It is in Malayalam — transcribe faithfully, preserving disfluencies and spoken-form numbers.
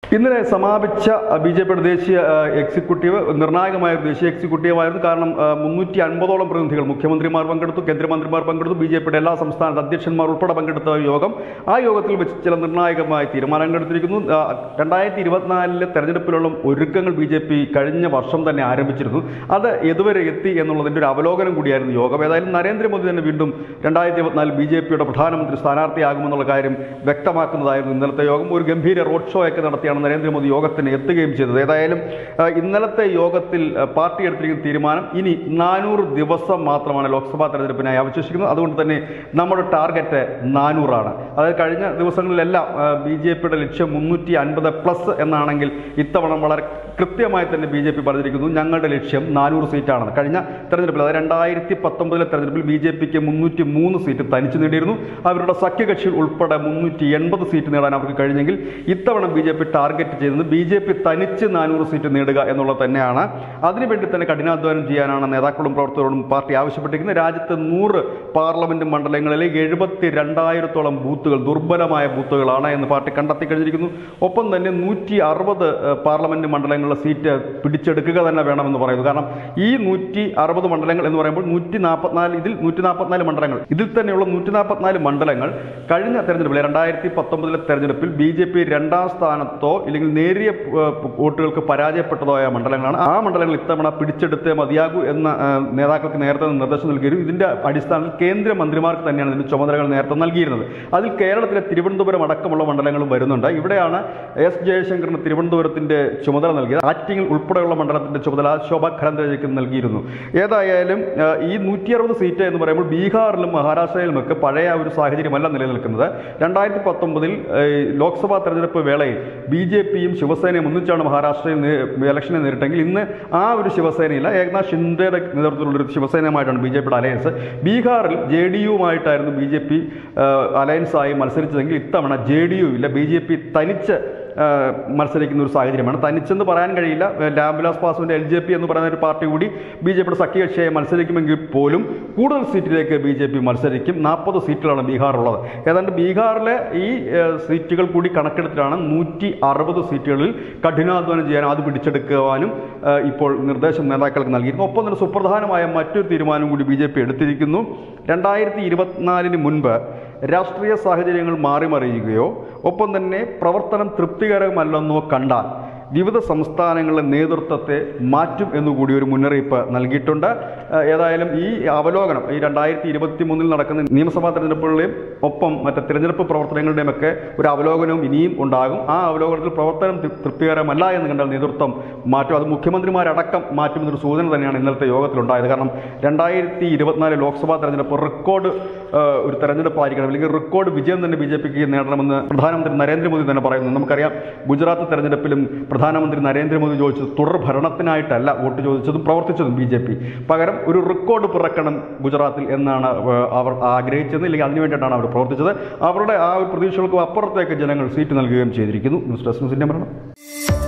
ഇന്നലെ സമാപിച്ച ബി ജെ പിയുടെ ദേശീയ എക്സിക്യൂട്ടീവ് നിർണായകമായ ദേശീയ എക്സിക്യൂട്ടീവായിരുന്നു. കാരണം മുന്നൂറ്റി അൻപതോളം പ്രതിനിധികൾ, മുഖ്യമന്ത്രിമാർ പങ്കെടുത്തു, കേന്ദ്രമന്ത്രിമാർ പങ്കെടുത്തു, ബി ജെ പിയുടെ എല്ലാ സംസ്ഥാനത്തെ അധ്യക്ഷന്മാർ ഉൾപ്പെടെ പങ്കെടുത്ത യോഗം. ആ യോഗത്തിൽ വെച്ച് ചില നിർണായകമായ തീരുമാനങ്ങൾ എടുത്തിരിക്കുന്നു. രണ്ടായിരത്തി ഇരുപത്തിനാലിലെ തെരഞ്ഞെടുപ്പിലുള്ള ഒരുക്കങ്ങൾ ബി ജെ പി കഴിഞ്ഞ വർഷം തന്നെ ആരംഭിച്ചിരുന്നു. അത് എതുവരെ എത്തി എന്നുള്ളതിൻ്റെ ഒരു അവലോകനം കൂടിയായിരുന്നു യോഗം. ഏതായാലും നരേന്ദ്രമോദി തന്നെ വീണ്ടും രണ്ടായിരത്തി ഇരുപത്തിനാലിൽ ബി ജെ പിയുടെ പ്രധാനമന്ത്രി സ്ഥാനാർത്ഥിയാകുമെന്നുള്ള കാര്യം വ്യക്തമാക്കുന്നതായിരുന്നു ഇന്നലത്തെ യോഗം. ഒരു ഗംഭീര റോഡ് ഷോ ഒക്കെ നടത്തിയാണ് നരേന്ദ്രമോദി യോഗത്തിന് എത്തുകയും ചെയ്തത്. ഏതായാലും ഇന്നലത്തെ യോഗത്തിൽ പാർട്ടി എടുത്തിരിക്കുന്ന തീരുമാനം, ഇനി നാനൂറ് ദിവസം മാത്രമാണ് ലോക്സഭാ തെരഞ്ഞെടുപ്പിനായി അവശേഷിക്കുന്നത്. അതുകൊണ്ട് തന്നെ നമ്മുടെ ടാർഗറ്റ് നാനൂറാണ്. അതായത് കഴിഞ്ഞ ദിവസങ്ങളിലെല്ലാം ബി ജെ പിയുടെ ലക്ഷ്യം മുന്നൂറ്റി അൻപത് പ്ലസ് എന്നാണെങ്കിൽ ഇത്തവണ വളരെ കൃത്യമായി തന്നെ ബി ജെ പി പറഞ്ഞിരിക്കുന്നു ഞങ്ങളുടെ ലക്ഷ്യം നാനൂറ് സീറ്റാണെന്ന്. കഴിഞ്ഞ തെരഞ്ഞെടുപ്പിൽ, അതായത് രണ്ടായിരത്തി പത്തൊമ്പതിലെ തെരഞ്ഞെടുപ്പിൽ ബി ജെ പിക്ക് മുന്നൂറ്റി മൂന്ന് സീറ്റ് തനിച്ച് നേടിയിരുന്നു. അവരുടെ സഖ്യകക്ഷികൾ ഉൾപ്പെടെ മുന്നൂറ്റി എൺപത് സീറ്റ് നേടാൻ അവർക്ക് കഴിഞ്ഞെങ്കിൽ ഇത്തവണ ബി ജെ പി ടാർഗറ്റ് ചെയ്യുന്നത് ബി ജെ പി തനിച്ച് നാനൂറ് സീറ്റ് നേടുക എന്നുള്ളത് തന്നെയാണ്. അതിനുവേണ്ടി തന്നെ കഠിനാധ്വാനം ചെയ്യാനാണ് നേതാക്കളും പ്രവർത്തകരോടും പാർട്ടി ആവശ്യപ്പെട്ടിരിക്കുന്നത്. രാജ്യത്ത് നൂറ് പാർലമെന്റ് മണ്ഡലങ്ങളിലെ എഴുപത്തി രണ്ടായിരത്തോളം ബൂത്തുകൾ ദുർബലമായ ബൂത്തുകളാണ് എന്ന് പാർട്ടി കണ്ടെത്തി കഴിഞ്ഞിരിക്കുന്നു. ഒപ്പം തന്നെ നൂറ്റി അറുപത് പാർലമെന്റ് മണ്ഡലങ്ങളിലെ സീറ്റ് പിടിച്ചെടുക്കുക തന്നെ വേണമെന്ന് പറയുന്നു. കാരണം ഈ നൂറ്റി അറുപത് മണ്ഡലങ്ങൾ എന്ന് പറയുമ്പോൾ നൂറ്റി നാൽപ്പത്തിനാല് ഇതിൽ നൂറ്റി നാൽപ്പത്തിനാല് മണ്ഡലങ്ങൾ ഇതിൽ തന്നെയുള്ള നൂറ്റി നാൽപ്പത്തിനാല് മണ്ഡലങ്ങൾ കഴിഞ്ഞ തെരഞ്ഞെടുപ്പിൽ രണ്ടായിരത്തി പത്തൊമ്പതിലെ തെരഞ്ഞെടുപ്പിൽ ബി ജെ പി രണ്ടാം സ്ഥാനത്തോ ഇല്ലെങ്കിൽ നേരിയ വോട്ടുകൾക്ക് പരാജയപ്പെട്ടതോ ആയ മണ്ഡലങ്ങളാണ്. ആ മണ്ഡലങ്ങൾ ഇത്തവണ പിടിച്ചെടുത്തേ മതിയാകൂ എന്ന നേതാക്കൾക്ക് നേരത്തെ നിർദ്ദേശം നൽകിയിരുന്നു. ഇതിന്റെ അടിസ്ഥാനത്തിൽ കേന്ദ്രമന്ത്രിമാർക്ക് തന്നെയാണ് ഇതിന്റെ ചുമതലകൾ നേരത്തെ നൽകിയിരുന്നത്. അതിൽ കേരളത്തിലെ തിരുവനന്തപുരം അടക്കമുള്ള മണ്ഡലങ്ങളും വരുന്നുണ്ട്. ഇവിടെയാണ് എസ് ജയശങ്കറിന് തിരുവനന്തപുരത്തിന്റെ ചുമതല നൽകിയത്. ആറ്റിങ്ങിൽ ഉൾപ്പെടെയുള്ള മണ്ഡലത്തിന്റെ ചുമതല ശോഭ കരന്തേജയ്ക്ക് നൽകിയിരുന്നു. ഏതായാലും ഈ നൂറ്റി അറുപത് സീറ്റ് എന്ന് പറയുമ്പോൾ ബീഹാറിലും മഹാരാഷ്ട്രയിലുമൊക്കെ പഴയ ഒരു സാഹചര്യമല്ല നിലനിൽക്കുന്നത്. രണ്ടായിരത്തി പത്തൊമ്പതിൽ ലോക്സഭാ തെരഞ്ഞെടുപ്പ് വേളയിൽ ബി ജെ പിയും ശിവസേനയും ഒന്നിച്ചാണ് മഹാരാഷ്ട്രയിൽ ഇലക്ഷനെ നേരിട്ടെങ്കിൽ ഇന്ന് ആ ഒരു ശിവസേനയില്ല. ഏകനാഥ് ഷിൻഡെയുടെ നേതൃത്വത്തിലുള്ളൊരു ശിവസേനയുമായിട്ടാണ് ബി ജെ പിയുടെ അലയൻസ്. ബീഹാറിൽ ജെ ഡി യുമായിട്ടായിരുന്നു ബി ജെ പി അലയൻസായി മത്സരിച്ചതെങ്കിൽ ഇത്തവണ ജെ ഡി യു ഇല്ല. ബി ജെ പി തനിച്ച് മത്സരിക്കുന്ന ഒരു സാഹചര്യമാണ്. തനിച്ചെന്ന് പറയാൻ കഴിയില്ല. രാംവിലാസ് പാസ്വാന്റെ എൽ ജെ പി എന്ന് പറയുന്ന ഒരു പാർട്ടി കൂടി ബി ജെ പിയുടെ സഖ്യകക്ഷിയായി മത്സരിക്കുമെങ്കിൽ പോലും കൂടുതൽ സീറ്റിലേക്ക് ബി ജെ പി മത്സരിക്കും. നാൽപ്പത് സീറ്റുകളാണ് ബീഹാറുള്ളത്. ഏതാണ്ട് ബീഹാറിലെ ഈ സീറ്റുകൾ കൂടി കണക്കെടുത്തിട്ടാണ് നൂറ്റി അറുപത് സീറ്റുകളിൽ കഠിനാധ്വാനം ചെയ്യാനും അത് പിടിച്ചെടുക്കുവാനും ഇപ്പോൾ നിർദ്ദേശം നേതാക്കൾക്ക് നൽകിയിരുന്നു. ഒപ്പം തന്നെ സുപ്രധാനമായ മറ്റൊരു തീരുമാനം കൂടി ബി ജെ പി എടുത്തിരിക്കുന്നു. രണ്ടായിരത്തി ഇരുപത്തിനാലിന് മുൻപ് രാഷ്ട്രീയ സാഹചര്യങ്ങൾ മാറിമറിയുകയോ ഒപ്പം തന്നെ പ്രവർത്തനം തൃപ്തികരമല്ലെന്നോ കണ്ടാൽ വിവിധ സംസ്ഥാനങ്ങളിലെ നേതൃത്വത്തെ മാറ്റും എന്നുകൂടി ഒരു മുന്നറിയിപ്പ് നൽകിയിട്ടുണ്ട്. ഏതായാലും ഈ അവലോകനം ഈ രണ്ടായിരത്തി ഇരുപത്തി മൂന്നിൽ നടക്കുന്ന നിയമസഭാ തെരഞ്ഞെടുപ്പുകളുടെയും ഒപ്പം മറ്റ് തിരഞ്ഞെടുപ്പ് പ്രവർത്തനങ്ങളുടെയും ഒക്കെ ഒരു അവലോകനവും ഇനിയും ഉണ്ടാകും. ആ അവലോകനത്തിൽ പ്രവർത്തനം തൃപ്തികരമല്ല എന്ന് കണ്ടാൽ നേതൃത്വം മാറ്റും. അത് മുഖ്യമന്ത്രിമാരടക്കം മാറ്റുമെന്നൊരു സൂചന തന്നെയാണ് ഇന്നലത്തെ യോഗത്തിലുണ്ടായത്. കാരണം രണ്ടായിരത്തി ഇരുപത്തിനാല് ലോക്സഭാ തെരഞ്ഞെടുപ്പ് റെക്കോർഡ് ഒരു തെരഞ്ഞെടുപ്പായിരിക്കണം, അല്ലെങ്കിൽ റെക്കോർഡ് വിജയം തന്നെ ബി ജെ പിക്ക് നേടണമെന്ന് പ്രധാനമന്ത്രി നരേന്ദ്രമോദി തന്നെ പറയുന്നു. നമുക്കറിയാം, ഗുജറാത്ത് തെരഞ്ഞെടുപ്പിലും പ്രധാനമന്ത്രി നരേന്ദ്രമോദി ചോദിച്ചത് തുടർ ഭരണത്തിനായിട്ടല്ല വോട്ട് ചോദിച്ചതും പ്രവർത്തിച്ചതും ബി ജെ പി. പകരം ഒരു റെക്കോർഡ് പിറക്കണം ഗുജറാത്തിൽ എന്നാണ് അവർ ആഗ്രഹിച്ചത്, അല്ലെങ്കിൽ അതിനുവേണ്ടിയിട്ടാണ് അവർ പ്രവർത്തിച്ചത്. അവരുടെ ആ ഒരു പ്രതീക്ഷകൾക്ക് അപ്പുറത്തേക്ക് ജനങ്ങൾ സീറ്റ് നൽകുകയും ചെയ്തിരിക്കുന്നു. News desk news India Malayalam.